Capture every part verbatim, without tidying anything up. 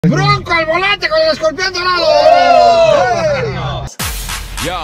Bronco al volante con el escorpión dorado. ¡Oh! Yo.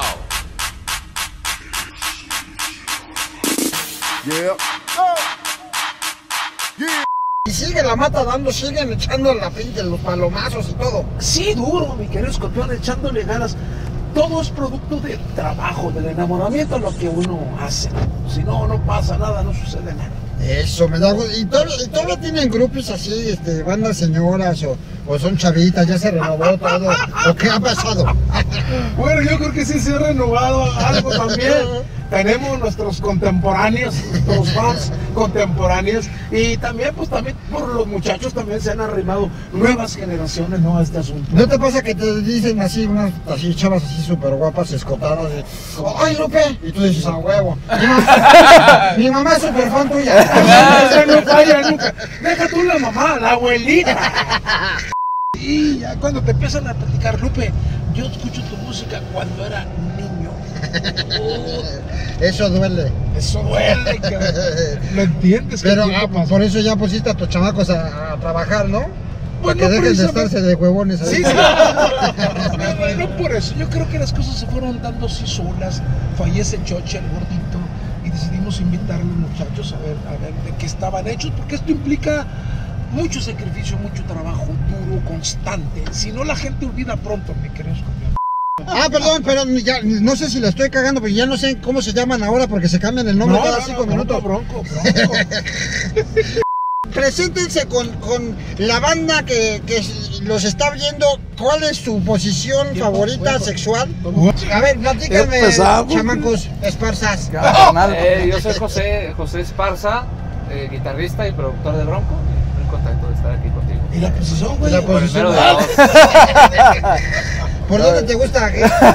Yeah. ¡Oh! Yeah. Y sigue la mata dando, siguen echando la pinche, los palomazos y todo. Sí, duro, mi querido escorpión, echándole ganas. Todo es producto del trabajo, del enamoramiento, lo que uno hace. Si no, no pasa nada, no sucede nada. Eso, me da gusto. ¿Y todavía, y todavía tienen grupos así, este, bandas señoras o, o son chavitas, ya se renovó todo? ¿O qué ha pasado? Bueno, yo creo que sí se ha renovado algo también. Tenemos nuestros contemporáneos, nuestros fans contemporáneos, y también, pues también por los muchachos también se han arrimado nuevas generaciones, ¿no? A este asunto. ¿No te pasa que te dicen así, unas así chavas así súper guapas, escotadas, de, ¡ay, Lupe! Y tú dices, a huevo. Mi mamá, mi mamá es súper fan tuya. Eso no falla nunca. Deja tú la mamá, la abuelita. Y ya cuando te empiezan a platicar, Lupe, yo escucho tu música cuando era niño. Oh, eso duele. Eso duele, cabrón. ¿Lo entiendes? Pero ah, por eso ya pusiste a tus chamacos a, a trabajar, ¿no? Pues Para que no dejen de estarse de huevones ahí. Sí, sí. No, no por eso. Yo creo que las cosas se fueron dando así solas. Fallece Choche, el gordito, y decidimos invitar a los muchachos a ver, a ver de qué estaban hechos, porque esto implica mucho sacrificio, mucho trabajo duro, constante. Si no, la gente olvida pronto, mi querido escorpión. Ah, perdón, pero ya no sé si la estoy cagando, pero ya no sé cómo se llaman ahora porque se cambian el nombre No, cada no, cinco no, minutos. Bronco, bronco. Preséntense con, con la banda que, que los está viendo. ¿Cuál es su posición favorita bueno, sexual? ¿Cómo? A ver, platícame, chamacos, esparzas. Eh, yo soy José, José Esparza, eh, guitarrista y productor de Bronco. Muy contento de estar aquí contigo. ¿Y la posición, güey? La Por el posición. mero de dos. ¿Por dónde te gusta?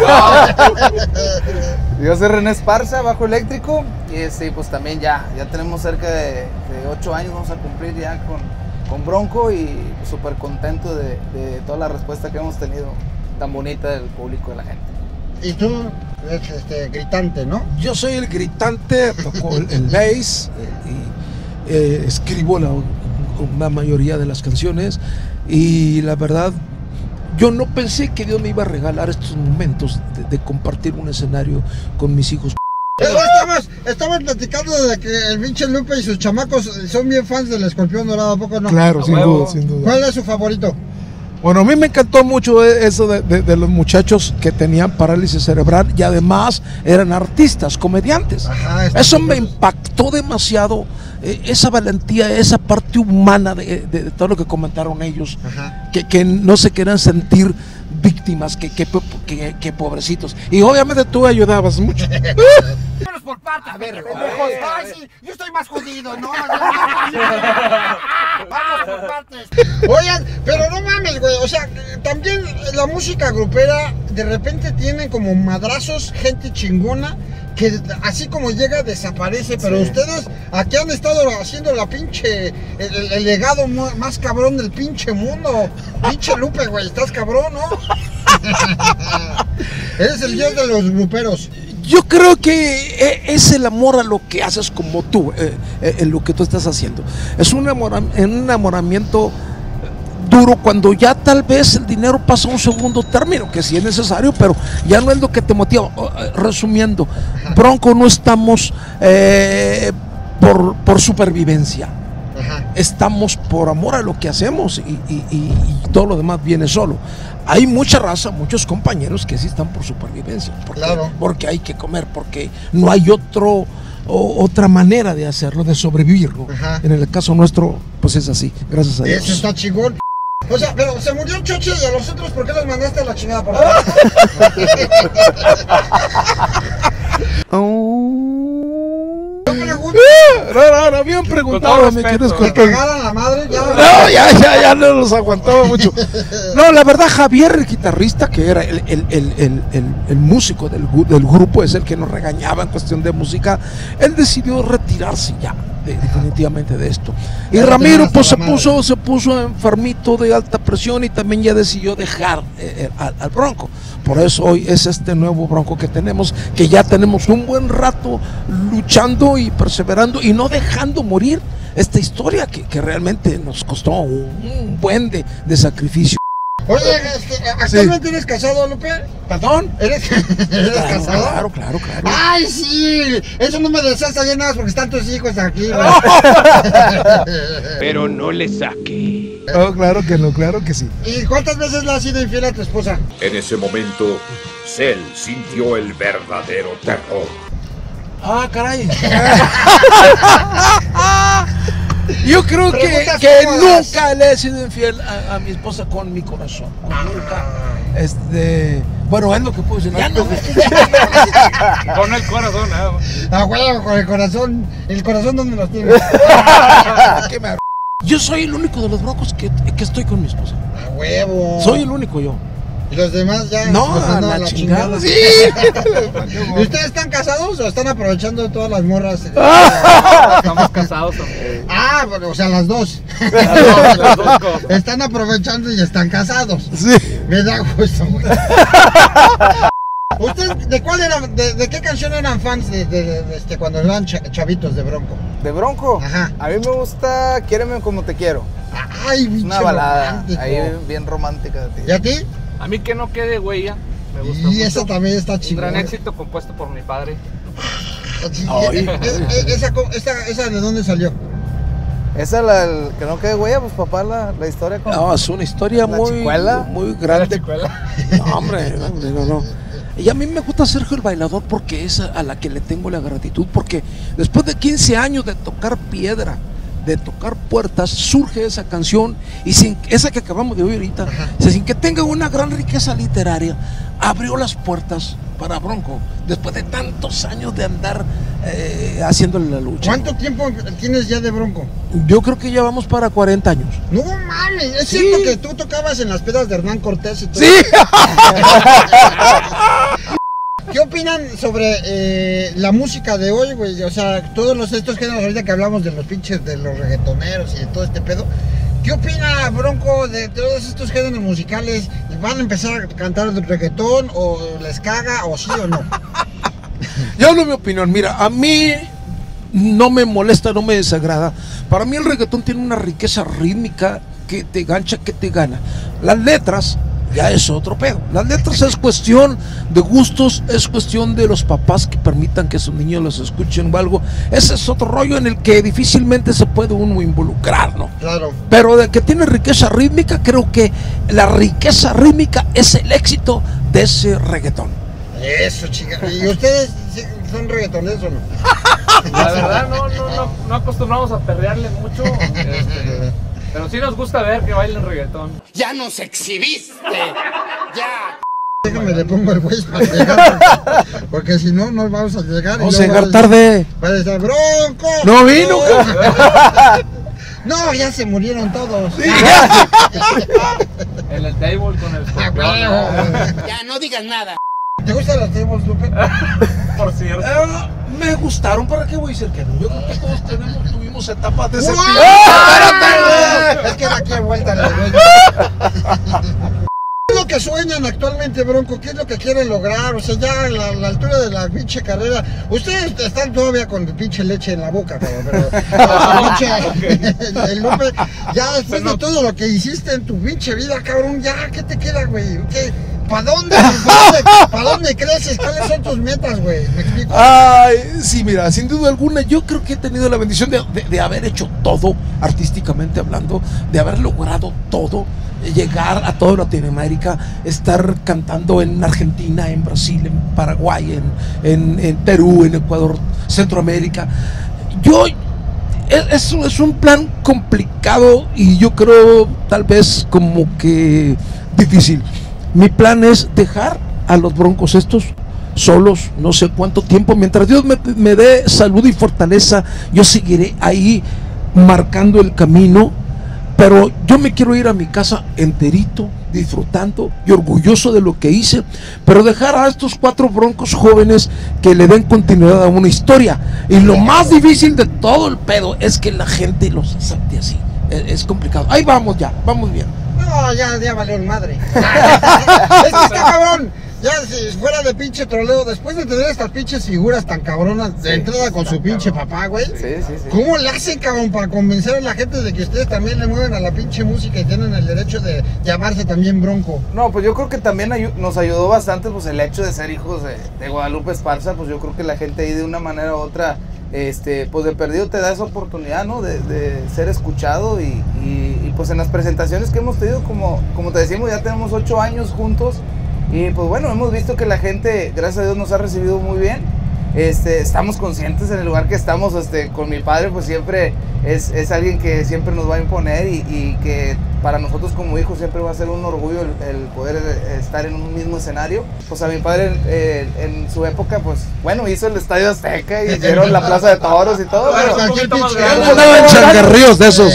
Yo soy René Esparza, bajo eléctrico, y sí, pues también ya, ya tenemos cerca de, de ocho años, vamos a cumplir ya con, con Bronco, y súper contento de, de toda la respuesta que hemos tenido tan bonita del público, de la gente. Y tú eres este, gritante, ¿no? Yo soy el gritante, toco el, el bass, eh, y eh, escribo la, la mayoría de las canciones, y la verdad, yo no pensé que Dios me iba a regalar estos momentos de, de compartir un escenario con mis hijos. Pero estamos, estamos platicando de que el pinche Lupe y sus chamacos son bien fans del escorpión dorado, ¿a poco no? Claro, sin duda, sin duda. ¿Cuál es su favorito? Bueno, a mí me encantó mucho eso de, de, de los muchachos que tenían parálisis cerebral y además eran artistas, comediantes. Ajá, eso me impactó demasiado, eh, esa valentía, esa parte humana de, de, de todo lo que comentaron ellos, que, que no se querían sentir víctimas, que, que, que, que pobrecitos. Y obviamente tú ayudabas mucho. Vámonos por partes, a ver, pendejos. Ay, sí, yo estoy más jodido, ¿no? Vamos por partes. Oigan, pero no mames, güey, o sea, también la música grupera de repente tiene como madrazos, gente chingona, que así como llega desaparece, pero sí. Ustedes aquí han estado haciendo la pinche, el, el legado más cabrón del pinche mundo. Pinche Lupe, güey, estás cabrón, ¿no? Eres el dios de los gruperos. Yo creo que es el amor a lo que haces como tú, eh, eh, en lo que tú estás haciendo. Es un, enamora, un enamoramiento duro cuando ya tal vez el dinero pasa a un segundo término, que sí es necesario, pero ya no es lo que te motiva. Resumiendo, Bronco no estamos eh, por, por supervivencia. Ajá. Estamos por amor a lo que hacemos, y, y, y, y todo lo demás viene solo. Hay mucha raza, muchos compañeros que sí están por supervivencia, porque, claro. porque hay que comer, porque no hay otro, o, otra manera de hacerlo, de sobrevivir, ¿no? En el caso nuestro, pues es así, gracias a Dios. Eso está chingón. O sea, pero se murió el Choche, y a los otros, ¿por qué los mandaste a la chingada, por favor? No, no, no, bien preguntado, me quieres que cagaran la madre, ya. No, ya, ya, ya no los aguantaba mucho. No, la verdad, Javier, el guitarrista, que era el, el, el, el, el, el músico del, del grupo, es el que nos regañaba en cuestión de música. Él decidió retirarse ya, de, definitivamente, de esto. Y ya Ramiro, pues se puso, se puso enfermito de alta presión, y también ya decidió dejar eh, al, al Bronco. Por eso hoy es este nuevo Bronco que tenemos, que ya tenemos un buen rato luchando y perseverando y no dejando morir esta historia que, que realmente nos costó un, un buen de, de sacrificio. Oye, este, ¿actualmente sí. eres casado, Lupe? ¿Perdón? ¿Eres, ¿eres claro, casado? Claro, claro, claro. ¡Ay, sí! Eso no me deseas allá nada porque están tus hijos aquí, güey. Pero no le saque. Oh, claro que no, claro que sí. ¿Y cuántas veces le has sido infiel a tu esposa? En ese momento, Cell sintió el verdadero terror. Ah, caray. Yo creo que, que nunca le he sido infiel a, a mi esposa con mi corazón. Con nunca. Este, bueno, es lo que puedo decir. Ya no, con el corazón, nada más. Ah, huevo, con el corazón. ¿El corazón dónde lo tienes? ¿Qué me... Yo soy el único de los Broncos que, que estoy con mi esposa. A huevo. Soy el único yo. ¿Y los demás ya? No, a la, la chingada. chingada. Sí. ¿Y ustedes están casados o están aprovechando todas las morras? Estamos casados también. Ah, bueno, o sea, las dos. Las dos, las dos cosas. Están aprovechando y están casados. Sí. Me da gusto, güey. ¿Ustedes de cuál eran, de, de qué canción eran fans de, de, de, de este, cuando eran chavitos de Bronco? ¿De Bronco? Ajá. A mí me gusta Quiéreme como te quiero. Ay, bicho. Una balada romántico. ahí bien romántica de ti. ¿Y a ti? A mí que no quede huella. Me gusta Y mucho. esa también está Un chingona. gran éxito compuesto por mi padre. Sí, Ay. eh, eh, esa, esa, esa de dónde salió? Esa, la, el que no quede huella, pues papá, la, la historia con... No, es una historia ¿La muy, chicuela? muy grande. Chicuela. No, hombre, no, hombre, no, no. Y a mí me gusta Sergio el Bailador porque es a, a la que le tengo la gratitud, porque después de quince años de tocar piedra, de tocar puertas, surge esa canción, y sin esa que acabamos de oír ahorita, o sea, sin que tenga una gran riqueza literaria, abrió las puertas para Bronco, después de tantos años de andar eh, haciéndole la lucha. ¿Cuánto tiempo tienes ya de Bronco? Yo creo que ya vamos para cuarenta años. No mames, es Sí. cierto que tú tocabas en las pedas de Hernán Cortés y todo. Sí. ¿Qué opinan sobre eh, la música de hoy, güey? O sea, todos los estos géneros ahorita que hablamos de los pinches, de los reggaetoneros y de todo este pedo. ¿Qué opina Bronco de todos estos géneros musicales? ¿Van a empezar a cantar el reggaetón o les caga o sí o no? Yo hablo mi opinión, mira, a mí no me molesta, no me desagrada. Para mí el reggaetón tiene una riqueza rítmica que te gancha, que te gana. Las letras ya es otro pedo. Las letras es cuestión de gustos, es cuestión de los papás que permitan que sus niños los escuchen o algo. Ese es otro rollo en el que difícilmente se puede uno involucrar, ¿no? Claro. Pero de que tiene riqueza rítmica, creo que la riqueza rítmica es el éxito de ese reggaetón. Eso, chica. ¿Y ustedes son reggaetoneros o no? La verdad no, no, no, no acostumbramos a perrearle mucho. Este, pero sí nos gusta ver que bailen reggaetón. ¡Ya nos exhibiste! ¡Ya! Déjame le pongo el güey para llegar, porque, porque si no, no vamos a llegar. Vamos y a luego llegar va a tarde. decir- Va a decir, Bronco. No vino. No, ya se murieron todos. En el table con el Ah, escorpión. huevo. Ya no digas nada. ¿Te gustan los tables, Lupe? Por cierto. Eh, me gustaron, ¿para qué voy a decir que no? Yo creo que todos tenemos, tuvimos etapas de ese ¡Wow! tipo. ¡Espérate, güey! Es que de aquí a vuelta le doy. ¿Qué es lo que sueñan actualmente, Bronco? ¿Qué es lo que quieren lograr? O sea, ya a la, la altura de la pinche carrera. Ustedes están todavía con pinche leche en la boca, cabrón, pero la pinche, el, el Lupe, ya después de todo lo que hiciste en tu pinche vida, cabrón, ya, ¿qué te queda, güey? ¿Para dónde, ¿Para dónde, ¿Para dónde creces? ¿Cuáles son tus metas, güey? ¿Me explico? Ay, sí, mira, sin duda alguna, yo creo que he tenido la bendición de, de, de haber hecho todo, artísticamente hablando, de haber logrado todo, llegar a toda Latinoamérica, estar cantando en Argentina, en Brasil, en Paraguay, en, en, en Perú, en Ecuador, Centroamérica. Yo, es, es un plan complicado y yo creo tal vez como que difícil. Mi plan es dejar a los Broncos estos solos, no sé cuánto tiempo, mientras Dios me, me dé salud y fortaleza, yo seguiré ahí marcando el camino, pero yo me quiero ir a mi casa enterito, disfrutando y orgulloso de lo que hice, pero dejar a estos cuatro Broncos jóvenes que le den continuidad a una historia. Y lo más difícil de todo el pedo es que la gente los acepte así. Es, es complicado. Ahí vamos ya, vamos bien. No, ya, ya valió el madre. Es que está cabrón. Ya si fuera de pinche troleo, después de tener estas pinches figuras tan cabronas de Sí, entrada con su pinche papá, güey. Sí, sí, sí. ¿Cómo le hacen, cabrón, para convencer a la gente de que ustedes también le mueven a la pinche música y tienen el derecho de llamarse también Bronco? No, pues yo creo que también ayu- nos ayudó bastante pues el hecho de ser hijos de, de Guadalupe Esparza, pues yo creo que la gente ahí de una manera u otra, este, pues de perdido te da esa oportunidad, ¿no? De, de ser escuchado y, y, y, pues en las presentaciones que hemos tenido, como, como te decimos, ya tenemos ocho años juntos y pues bueno, hemos visto que la gente, gracias a Dios, nos ha recibido muy bien. Este, estamos conscientes en el lugar que estamos, este, con mi padre pues siempre es, es alguien que siempre nos va a imponer y, y que para nosotros como hijos siempre va a ser un orgullo el, el poder estar en un mismo escenario. Pues a mi padre eh, en su época pues bueno hizo el Estadio Azteca y hicieron la Plaza de Toros y todo, Bueno, pero un poquito más pinche- grande. Andaban changarríos de esos.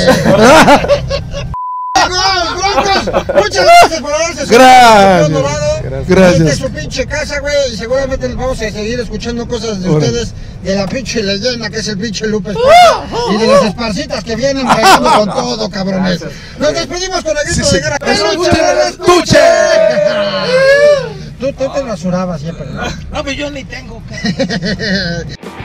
Broncos, muchas gracias por haberse subido Gracias. al Dorado. Gracias. Esta es su pinche casa, güey, y seguramente les vamos a seguir escuchando cosas de Órale. ustedes, de la pinche leyenda que es el pinche Lupe Esparza, y de las esparcitas que vienen regando con todo, cabrones. Nos despedimos con el grito Sí, sí. de guerra. ¡Peluche, ¡Peluche, del estuche! Tú, tú te rasurabas siempre, ¿no? No, pero yo ni tengo.